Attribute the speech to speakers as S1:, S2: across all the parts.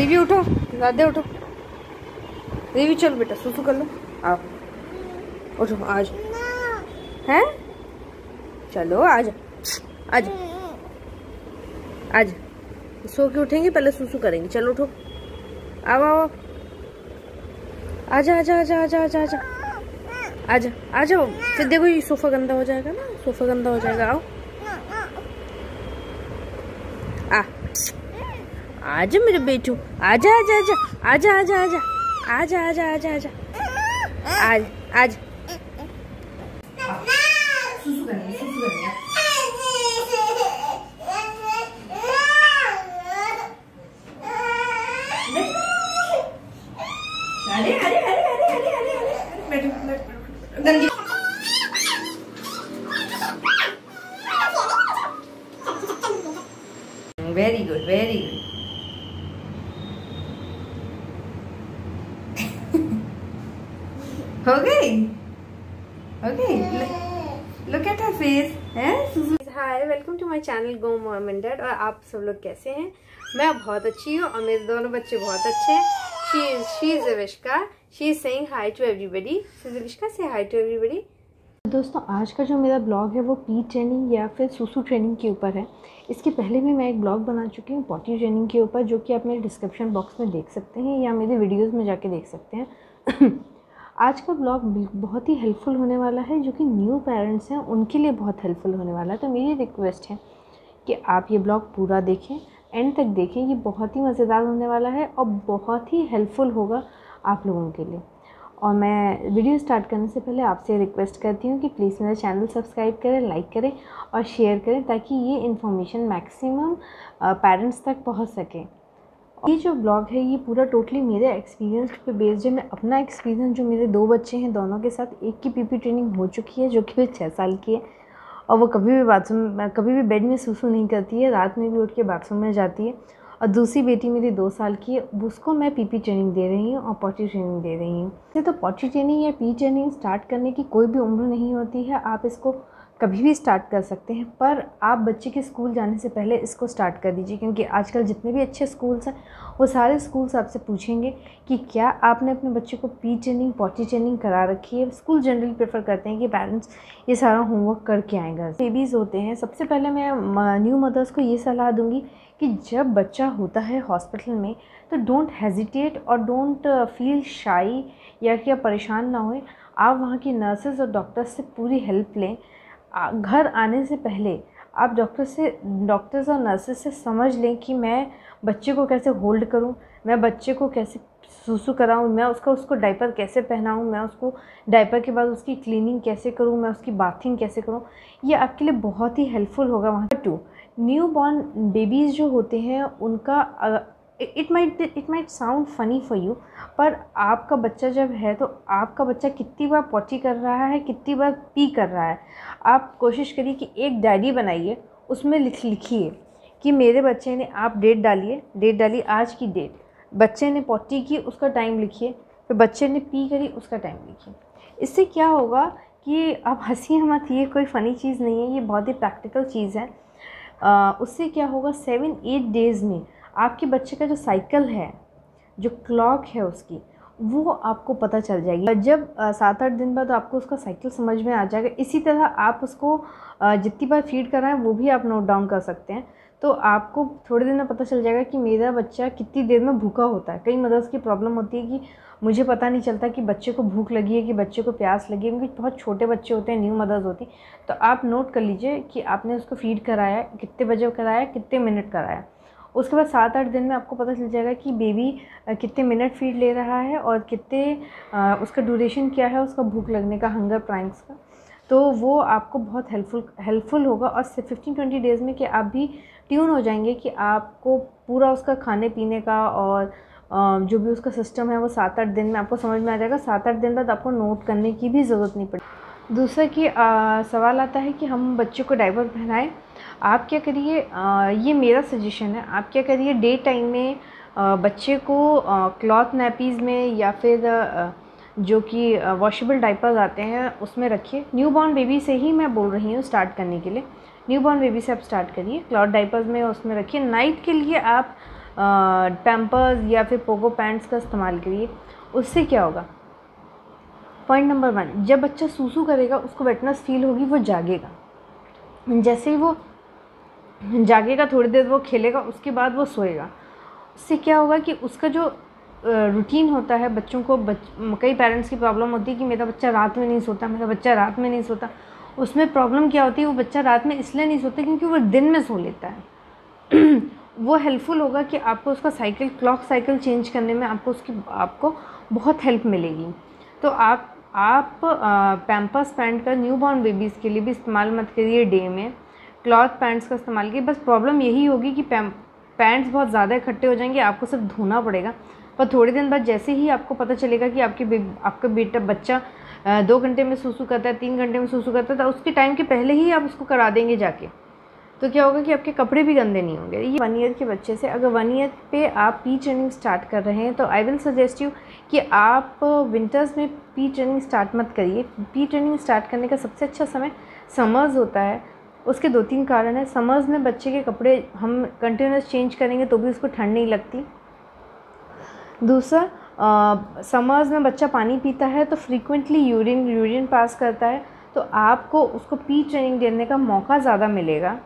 S1: रिवी उठो, दादे उठो, रिवी चलो बेटा सुसु कर लो, आओ उठो आज हैं, चलो आज आज आज सो के उठेंगे, पहले सुसु करेंगे, चलो उठो, आओ आओ, आजा आजा आजा आजा आजा आजा आजा आ जाओ, फिर देखो ये सोफा गंदा हो जाएगा ना, सोफा गंदा हो जाएगा, आओ आ आजा मेरे बेटू, आजा आजा आजा आजा आजा आजा आजा आजा आजा आज आज सुसु करेंगे, सुसु करेंगे। अरे अरे अरे अरे अरे अरे अरे बैठो गंदी वेरी गुड वेरी गुड हो गई लुक एट हर फेस है। Hi welcome to my channel go mom and dad. और आप सब लोग कैसे हैं? मैं बहुत अच्छी हूँ और मेरे दोनों बच्चे बहुत अच्छे हैं। She is Avishka, she is saying hi to everybody. Avishka से हाई टू एवरीबडी। दोस्तों आज का जो मेरा ब्लॉग है वो पी ट्रेनिंग या फिर सुसु ट्रेनिंग के ऊपर है। इसके पहले भी मैं एक ब्लॉग बना चुकी हूँ पॉटी ट्रेनिंग के ऊपर, जो कि आप मेरे डिस्क्रिप्शन बॉक्स में देख सकते हैं या मेरे वीडियोस में जाके देख सकते हैं। आज का ब्लॉग बहुत ही हेल्पफुल होने वाला है, जो कि न्यू पेरेंट्स हैं उनके लिए बहुत हेल्पफुल होने वाला है। तो मेरी रिक्वेस्ट है कि आप ये ब्लॉग पूरा देखें, एंड तक देखें, ये बहुत ही मज़ेदार होने वाला है और बहुत ही हेल्पफुल होगा आप लोगों के लिए। और मैं वीडियो स्टार्ट करने से पहले आपसे रिक्वेस्ट करती हूँ कि प्लीज़ मेरा चैनल सब्सक्राइब करें, लाइक करें और शेयर करें, ताकि ये इन्फॉर्मेशन मैक्सिमम पेरेंट्स तक पहुँच सके। ये जो ब्लॉग है ये पूरा टोटली मेरे एक्सपीरियंस पे बेस्ड है। मैं अपना एक्सपीरियंस, जो मेरे 2 बच्चे हैं दोनों के साथ, एक की पीपी ट्रेनिंग हो चुकी है जो कि 6 साल की है और वो कभी भी बेड में सुसु नहीं करती है, रात में भी उठ के बाथरूम में जाती है। और दूसरी बेटी मेरी 2 साल की है, उसको मैं पीपी ट्रेनिंग दे रही हूँ और पॉटी ट्रेनिंग दे रही हूँ। तो पॉटी ट्रेनिंग या पी ट्रेनिंग स्टार्ट करने की कोई भी उम्र नहीं होती है, आप इसको कभी भी स्टार्ट कर सकते हैं, पर आप बच्चे के स्कूल जाने से पहले इसको स्टार्ट कर दीजिए, क्योंकि आजकल जितने भी अच्छे स्कूल्स हैं वो सारे स्कूल्स आपसे पूछेंगे कि क्या आपने अपने बच्चे को पी ट्रेनिंग पॉटी ट्रेनिंग करा रखी है। स्कूल जनरली प्रेफर करते हैं कि पेरेंट्स ये सारा होमवर्क करके आएँ घर। बेबीज़ होते हैं, सबसे पहले मैं न्यू मदर्स को ये सलाह दूँगी कि जब बच्चा होता है हॉस्पिटल में तो डोंट हेजिटेट और डोंट फील शाई या कि आप परेशान ना होए। आप वहाँ की नर्सेज और डॉक्टर्स से पूरी हेल्प लें। घर आने से पहले आप डॉक्टर्स और नर्सेज से समझ लें कि मैं बच्चे को कैसे होल्ड करूं, मैं बच्चे को कैसे सुसु कराऊं, मैं उसको डायपर कैसे पहनाऊं, मैं उसको डायपर के बाद उसकी क्लीनिंग कैसे करूं, मैं उसकी बाथिंग कैसे करूं। ये आपके लिए बहुत ही हेल्पफुल होगा। वहाँ 2 न्यू बॉर्न बेबीज़ जो होते हैं उनका it might sound funny for you, पर आपका बच्चा जब है तो आपका बच्चा कितनी बार पॉटी कर रहा है, कितनी बार पी कर रहा है, आप कोशिश करिए कि एक डायरी बनाइए, उसमें लिखिए कि मेरे बच्चे ने, आप डेट डालिए आज की डेट, बच्चे ने पॉटी की उसका टाइम लिखिए, फिर बच्चे ने पी करी उसका टाइम लिखिए। इससे क्या होगा कि आप हंसिए मत, ये कोई फ़नी चीज़ नहीं है, ये बहुत ही प्रैक्टिकल चीज़ है। उससे क्या होगा, 7-8 डेज़ में आपके बच्चे का जो साइकिल है, जो क्लॉक है उसकी, वो आपको पता चल जाएगी। जब 7-8 दिन बाद आपको उसका साइकिल समझ में आ जाएगा। इसी तरह आप उसको जितनी बार फीड कराएं वो भी आप नोट डाउन कर सकते हैं, तो आपको थोड़े दिन में पता चल जाएगा कि मेरा बच्चा कितनी देर में भूखा होता है। कई मदर्स की प्रॉब्लम होती है कि मुझे पता नहीं चलता कि बच्चे को भूख लगी है कि बच्चे को प्यास लगी है, क्योंकि बहुत छोटे बच्चे होते हैं, न्यू मदर्स होती। तो आप नोट कर लीजिए कि आपने उसको फीड कराया, कितने बजे कराया, कितने मिनट कराया। उसके बाद 7-8 दिन में आपको पता चल जाएगा कि बेबी कितने मिनट फीड ले रहा है और कितने उसका ड्यूरेशन क्या है, उसका भूख लगने का, हंगर प्राइम्स का। तो वो आपको बहुत हेल्पफुल होगा। और 15-20 डेज़ में कि आप भी ट्यून हो जाएंगे कि आपको पूरा उसका खाने पीने का और जो भी उसका सिस्टम है वो 7-8 दिन में आपको समझ में आ जाएगा। 7-8 दिन बाद आपको नोट करने की भी ज़रूरत नहीं पड़ेगी। दूसरा कि सवाल आता है कि हम बच्चे को डायपर पहनाएं। आप क्या करिए, ये मेरा सजेशन है, आप क्या करिए, डे टाइम में बच्चे को क्लॉथ नैपीज़ में या फिर जो कि वॉशेबल डायपर्स आते हैं उसमें रखिए। न्यूबॉर्न बेबी से ही मैं बोल रही हूँ स्टार्ट करने के लिए। न्यूबॉर्न बेबी से आप स्टार्ट करिए, क्लॉथ डायपर्स में उसमें रखिए। नाइट के लिए आप पैम्पर्स या फिर पोगो पैंट्स का इस्तेमाल करिए। उससे क्या होगा, पॉइंट नंबर 1, जब बच्चा सूसू करेगा उसको वेटनेस फील होगी, वो जागेगा। जैसे ही वो जागेगा थोड़ी देर वो खेलेगा, उसके बाद वो सोएगा। उससे क्या होगा कि उसका जो रूटीन होता है, बच्चों को कई पेरेंट्स की प्रॉब्लम होती है कि मेरा बच्चा रात में नहीं सोता, मेरा बच्चा रात में नहीं सोता। उसमें प्रॉब्लम क्या होती है, वो बच्चा रात में इसलिए नहीं सोता क्योंकि वो दिन में सो लेता है। वो हेल्पफुल होगा कि आपको उसका साइकिल, क्लॉक साइकिल चेंज करने में आपको बहुत हेल्प मिलेगी। तो आप पैम्पर्स पैंट का न्यूबॉर्न बेबीज़ के लिए भी इस्तेमाल मत करिए डे में, क्लॉथ पैंट्स का इस्तेमाल कीजिए। बस प्रॉब्लम यही होगी कि पैंट्स बहुत ज़्यादा इकट्ठे हो जाएंगे, आपको सिर्फ धोना पड़ेगा। पर थोड़े दिन बाद जैसे ही आपको पता चलेगा कि आपका बच्चा 2 घंटे में सूसू करता है, 3 घंटे में सूसू करता है, तो उसके टाइम के पहले ही आप उसको करा देंगे जाके, तो क्या होगा कि आपके कपड़े भी गंदे नहीं होंगे। ये 1 ईयर के बच्चे से, अगर 1 ईयर पे आप पी ट्रेनिंग स्टार्ट कर रहे हैं तो आई विल सजेस्ट यू कि आप विंटर्स में पी ट्रेनिंग स्टार्ट मत करिए। पी ट्रेनिंग स्टार्ट करने का सबसे अच्छा समय समर्स होता है। उसके 2-3 कारण हैं। समर्स में बच्चे के कपड़े हम कंटिन्यूस चेंज करेंगे तो भी उसको ठंड नहीं लगती। दूसरा, समर्स में बच्चा पानी पीता है तो फ्रीक्वेंटली यूरिन पास करता है, तो आपको उसको पी ट्रेनिंग देने का मौका ज़्यादा मिलेगा।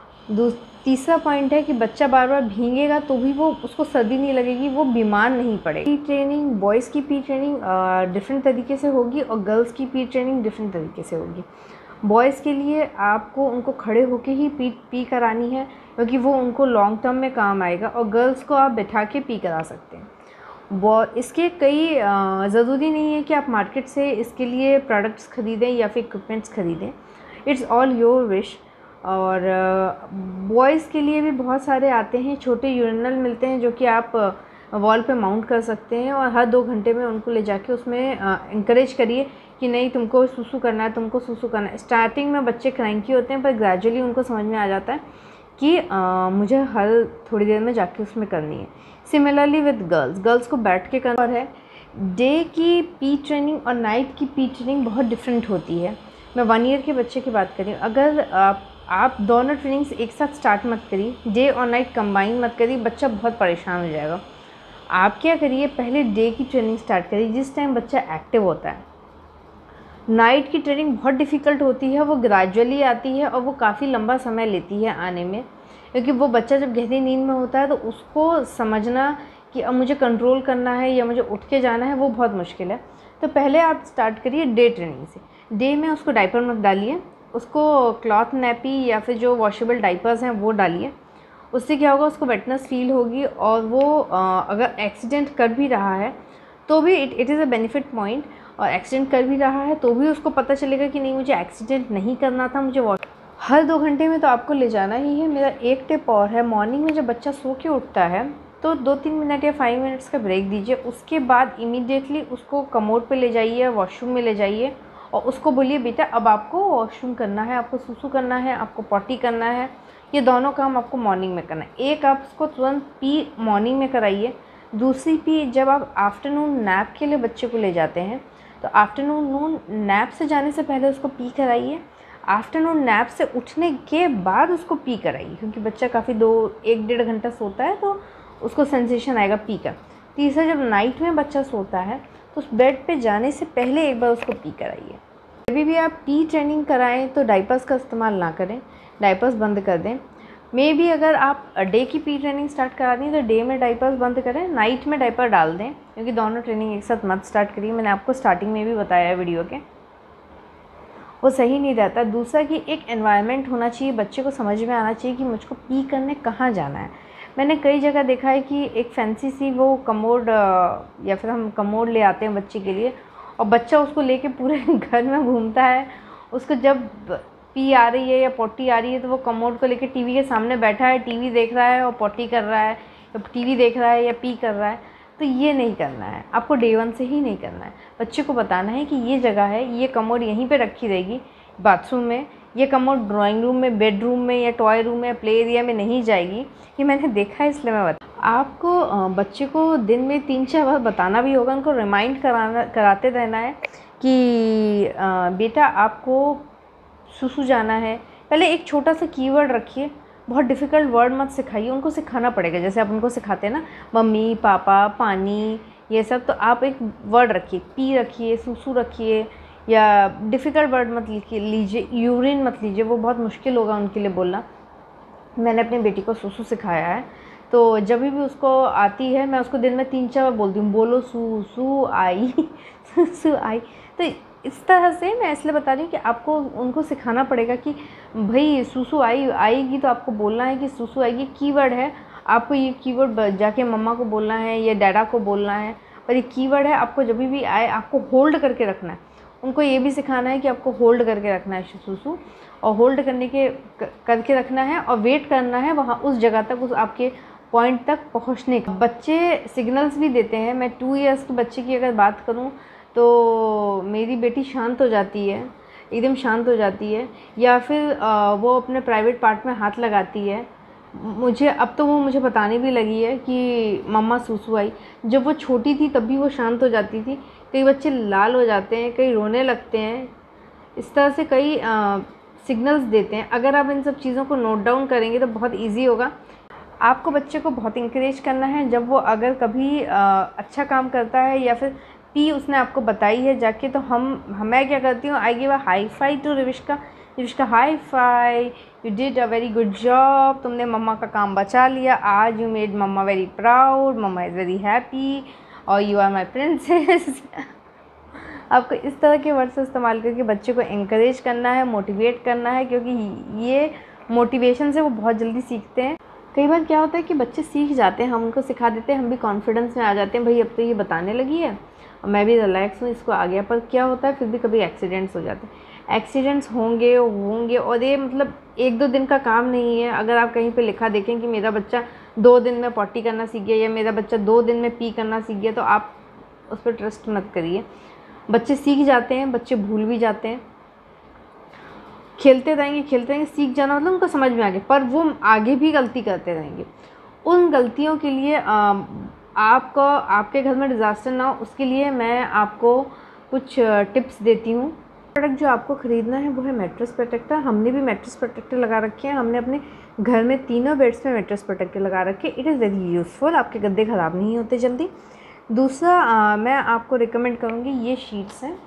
S1: तीसरा पॉइंट है कि बच्चा बार बार भीगेगा तो भी उसको सर्दी नहीं लगेगी, वो बीमार नहीं पड़ेगा। पी ट्रेनिंग, बॉयज़ की पी ट्रेनिंग डिफरेंट तरीके से होगी और गर्ल्स की पी ट्रेनिंग डिफरेंट तरीके से होगी। बॉयज़ के लिए आपको उनको खड़े होके ही पी करानी है क्योंकि वो उनको लॉन्ग टर्म में काम आएगा, और गर्ल्स को आप बैठा के पी करा सकते हैं। इसके कई ज़रूरी नहीं है कि आप मार्केट से इसके लिए प्रोडक्ट्स ख़रीदें या फिर इक्विपमेंट्स ख़रीदें, इट्स ऑल योर विश। और बॉयज़ के लिए भी बहुत सारे आते हैं, छोटे यूरिनल मिलते हैं जो कि आप वॉल पे माउंट कर सकते हैं, और हर 2 घंटे में उनको ले जाके उसमें इंकरेज करिए कि नहीं तुमको सूसू करना है, तुमको सूसू करना है। स्टार्टिंग में बच्चे क्रैंकी होते हैं, पर ग्रेजुअली उनको समझ में आ जाता है कि मुझे हर थोड़ी देर में जाके उसमें करनी है। सिमिलरली विद गर्ल्स को बैठ के करना है। डे की पी ट्रेनिंग और नाइट की पी ट्रेनिंग बहुत डिफरेंट होती है। मैं 1 ईयर के बच्चे की बात करी, अगर आप दोनों ट्रेनिंग्स एक साथ स्टार्ट मत करिए, डे और नाइट कंबाइन मत करिए, बच्चा बहुत परेशान हो जाएगा। आप क्या करिए, पहले डे की ट्रेनिंग स्टार्ट करिए जिस टाइम बच्चा एक्टिव होता है। नाइट की ट्रेनिंग बहुत डिफ़िकल्ट होती है, वो ग्रेजुअली आती है और वो काफ़ी लंबा समय लेती है आने में, क्योंकि वो बच्चा जब गहरी नींद में होता है तो उसको समझना कि अब मुझे कंट्रोल करना है या मुझे उठ के जाना है वो बहुत मुश्किल है। तो पहले आप स्टार्ट करिए डे ट्रेनिंग से। डे में उसको डायपर मत डालिए, उसको क्लॉथ नैपी या फिर जो वॉशेबल डाइपर्स हैं वो डालिए। उससे क्या होगा, उसको वेटनेस फील होगी, और वो अगर एक्सीडेंट कर भी रहा है तो भी it is a benefit point, और एक्सीडेंट कर भी रहा है तो भी उसको पता चलेगा कि नहीं मुझे एक्सीडेंट नहीं करना था, मुझे हर 2 घंटे में तो आपको ले जाना ही है। मेरा एक टिप और है, मॉर्निंग में जब बच्चा सो के उठता है तो 2-3 मिनट या 5 मिनट्स का ब्रेक दीजिए। उसके बाद इमीडिएटली उसको कमोड पे ले जाइए, वॉशरूम में ले जाइए, और उसको बोलिए बेटा अब आपको वॉशरूम करना है, आपको सुसु करना है, आपको पॉटी करना है। ये दोनों काम आपको मॉर्निंग में करना है। एक आप उसको तुरंत पी मॉर्निंग में कराइए, दूसरी पी जब आप आफ्टरनून नैप के लिए बच्चे को ले जाते हैं तो आफ्टरनून नैप से जाने से पहले उसको पी कराइए। आफ्टरनून नैप से उठने के बाद उसको पी कराइए, क्योंकि बच्चा काफ़ी 1-1.5 घंटा सोता है तो उसको सेंसेशन आएगा पी का। तीसरा, जब नाइट में बच्चा सोता है तो उस बेड पे जाने से पहले एक बार उसको पी कराइए। कभी भी आप पी ट्रेनिंग कराएं तो डाइपर्स का इस्तेमाल ना करें, डाइपर्स बंद कर दें। मे भी अगर आप डे की पी ट्रेनिंग स्टार्ट करा दें तो डे में डाइपर्स बंद करें, नाइट में डाइपर डाल दें, क्योंकि दोनों ट्रेनिंग एक साथ मत स्टार्ट करिए। मैंने आपको स्टार्टिंग में भी बताया है वीडियो के, वो सही नहीं रहता। दूसरा कि एक एनवायरनमेंट होना चाहिए, बच्चे को समझ में आना चाहिए कि मुझको पी करने कहाँ जाना है। मैंने कई जगह देखा है कि एक फैंसी सी वो कमोड या फिर हम कमोड ले आते हैं बच्चे के लिए, और बच्चा उसको लेके पूरे घर में घूमता है। उसको जब पी आ रही है या पोटी आ रही है तो वो कमोड को लेके टीवी के सामने बैठा है, टीवी देख रहा है और पोटी कर रहा है, या टीवी देख रहा है या पी कर रहा है। तो ये नहीं करना है, आपको डे 1 से ही नहीं करना है। बच्चे को बताना है कि ये जगह है, ये कमोड यहीं पे रखी रहेगी बाथरूम में, ये कमोड ड्राइंग रूम में, बेडरूम में या टॉय रूम में, प्ले एरिया में नहीं जाएगी। ये मैंने देखा है इसलिए मैं बता। आपको बच्चे को दिन में 3-4 बार बताना भी होगा, उनको रिमाइंड कराते रहना है कि बेटा आपको सुसु जाना है। पहले एक छोटा सा कीवर्ड रखिए, बहुत डिफ़िकल्ट वर्ड मत सिखाइए, उनको सिखाना पड़ेगा। जैसे आप उनको सिखाते हैं ना मम्मी पापा पानी ये सब, तो आप एक वर्ड रखिए, पी रखिए, सूसू रखिए, या डिफ़िकल्ट वर्ड मत लीजिए, यूरिन मत लीजिए, वो बहुत मुश्किल होगा उनके लिए बोलना। मैंने अपनी बेटी को सूसू सिखाया है, तो जब भी उसको आती है मैं उसको दिन में 3-4 बार बोलती हूँ, बोलो सूसू आई सूसू आई। तो इस तरह से मैं इसलिए बता रही हूँ कि आपको उनको सिखाना पड़ेगा कि भाई सूसू आएगी तो आपको बोलना है कि सूसू आएगी, कीवर्ड है, आपको ये कीवर्ड जाके मम्मा को बोलना है या डैडा को बोलना है, और ये कीवर्ड है, आपको जब भी आए आपको होल्ड करके रखना है। उनको ये भी सिखाना है कि आपको होल्ड करके रखना है सूसू, और होल्ड करके रखना है और वेट करना है वहाँ उस जगह तक, उस आपके पॉइंट तक पहुँचने का। बच्चे सिग्नल्स भी देते हैं। मैं 2 इयर्स के बच्चे की अगर बात करूँ तो मेरी बेटी शांत हो जाती है, एकदम शांत हो जाती है, या फिर वो अपने प्राइवेट पार्ट में हाथ लगाती है। मुझे अब तो वो मुझे बताने भी लगी है कि मम्मा सूसू आई। जब वो छोटी थी तब भी वो शांत हो जाती थी। कई बच्चे लाल हो जाते हैं, कई रोने लगते हैं, इस तरह से कई सिग्नल्स देते हैं। अगर आप इन सब चीज़ों को नोट डाउन करेंगे तो बहुत ईजी होगा। आपको बच्चे को बहुत इंकरेज करना है। जब वो अगर कभी अच्छा काम करता है या फिर पी उसने आपको बताई है जाके, तो मैं क्या करती हूँ, I give a high five to Rivishka, Rivishka high five, you did a very good job, तुमने मम्मा का काम बचा लिया आज, you made mama very proud, mama is very happy, और यू आर माई प्रिंसेस। आपको इस तरह के वर्ड्स इस्तेमाल करके बच्चे को इंकरेज करना है, मोटिवेट करना है, क्योंकि ये मोटिवेशन से वो बहुत जल्दी सीखते हैं। कई बार क्या होता है कि बच्चे सीख जाते हैं, हम उनको सिखा देते हैं, हम भी कॉन्फिडेंस में आ जाते हैं, भाई अब तो ये बताने लगी है और मैं भी रिलैक्स हूँ, इसको आ गया। पर क्या होता है फिर भी कभी एक्सीडेंट्स हो जाते हैं। एक्सीडेंट्स होंगे और ये मतलब 1-2 दिन का काम नहीं है। अगर आप कहीं पे लिखा देखें कि मेरा बच्चा 2 दिन में पॉटी करना सीख गया या मेरा बच्चा 2 दिन में पी करना सीख गया, तो आप उस पर ट्रस्ट मत करिए। बच्चे सीख जाते हैं, बच्चे भूल भी जाते हैं। खेलते रहेंगे, सीख जाना मतलब उनको समझ में आ गया, पर वो आगे भी गलती करते रहेंगे। उन गलतियों के लिए आपको आपके घर में डिज़ास्टर ना हो, उसके लिए मैं आपको कुछ टिप्स देती हूँ। प्रोडक्ट जो आपको ख़रीदना है वो है मैट्रेस प्रोटेक्टर। हमने भी मैट्रेस प्रोटेक्टर लगा रखे हैं। हमने अपने घर में तीनों बेड्स में मैट्रेस प्रोटेक्टर लगा रखे। इट इज़ वेरी यूज़फुल, आपके गद्दे ख़राब नहीं होते जल्दी। दूसरा मैं आपको रिकमेंड करूँगी, ये शीट्स हैं,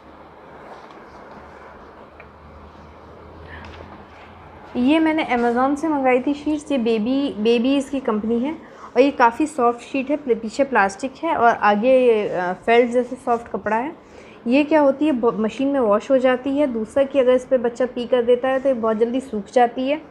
S1: ये मैंने अमेज़ॉन से मंगाई थी शीट्स। ये बेबी इसकी कंपनी है, और ये काफ़ी सॉफ्ट शीट है, पीछे प्लास्टिक है और आगे फेल्ट जैसे सॉफ्ट कपड़ा है। ये क्या होती है, मशीन में वॉश हो जाती है। दूसरा कि अगर इस पर बच्चा पी कर देता है तो ये बहुत जल्दी सूख जाती है।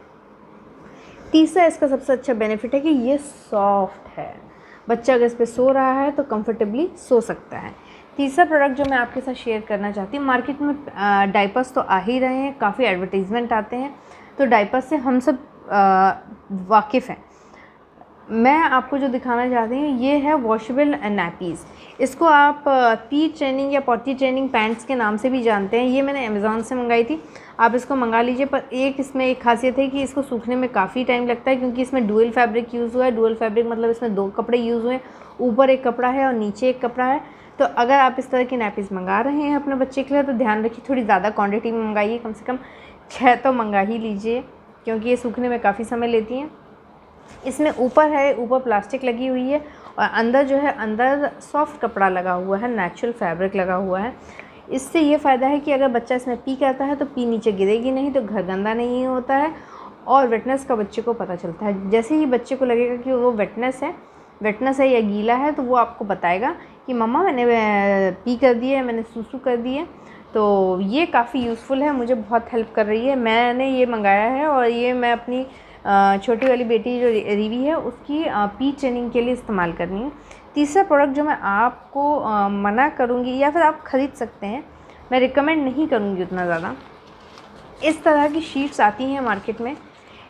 S1: तीसरा इसका सबसे अच्छा बेनिफिट है कि ये सॉफ्ट है, बच्चा अगर इस पर सो रहा है तो कंफर्टेबली सो सकता है। तीसरा प्रोडक्ट जो मैं आपके साथ शेयर करना चाहती हूँ, मार्केट में डायपर्स तो आ ही रहे हैं, काफ़ी एडवर्टीज़मेंट आते हैं, तो डायपर्स से हम सब वाकिफ़ हैं। मैं आपको जो दिखाना चाहती हूँ ये है वॉशेबल नैपीज़। इसको आप पी ट्रेनिंग या पॉटी ट्रेनिंग पैंट्स के नाम से भी जानते हैं। ये मैंने अमेज़ॉन से मंगाई थी, आप इसको मंगा लीजिए। पर इसमें एक खासियत है कि इसको सूखने में काफ़ी टाइम लगता है, क्योंकि इसमें डुअल फैब्रिक यूज़ हुआ है। डुअल फैब्रिक मतलब इसमें 2 कपड़े यूज़ हुए हैं, ऊपर एक कपड़ा है और नीचे एक कपड़ा है। तो अगर आप इस तरह की नैपीज़ मंगा रहे हैं अपने बच्चे के लिए तो ध्यान रखिए थोड़ी ज़्यादा क्वान्टिटी में मंगाइए, कम से कम 6 तो मंगा ही लीजिए, क्योंकि ये सूखने में काफ़ी समय लेती हैं। इसमें ऊपर प्लास्टिक लगी हुई है और अंदर जो है, अंदर सॉफ्ट कपड़ा लगा हुआ है, नेचुरल फैब्रिक लगा हुआ है। इससे ये फ़ायदा है कि अगर बच्चा इसमें पी करता है तो पी नीचे गिरेगी नहीं, तो घर गंदा नहीं होता है, और वेटनेस का बच्चे को पता चलता है। जैसे ही बच्चे को लगेगा कि वो वेटनेस है या गीला है, तो वो आपको बताएगा कि मम्मा मैंने पी कर दिया है, मैंने सूसू कर दिया। तो ये काफ़ी यूज़फुल है, मुझे बहुत हेल्प कर रही है। मैंने ये मंगाया है और ये मैं अपनी छोटी वाली बेटी जो रीवी है उसकी पी ट्रेनिंग के लिए इस्तेमाल करनी है। तीसरा प्रोडक्ट जो मैं आपको मना करूँगी, या फिर आप ख़रीद सकते हैं, मैं रिकमेंड नहीं करूँगी उतना ज़्यादा, इस तरह की शीट्स आती हैं मार्केट में।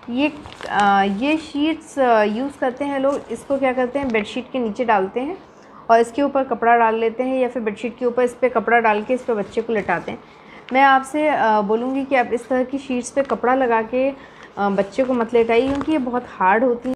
S1: ये शीट्स यूज़ करते हैं लोग, इसको क्या करते हैं, बेडशीट के नीचे डालते हैं और इसके ऊपर कपड़ा डाल लेते हैं, या फिर बेडशीट के ऊपर इस पर कपड़ा डाल के इस पर बच्चे को लेटाते हैं। मैं आपसे बोलूँगी कि आप इस तरह की शीट्स पे कपड़ा लगा के बच्चे को मत लेटाइए, क्योंकि ये बहुत हार्ड होती हैं।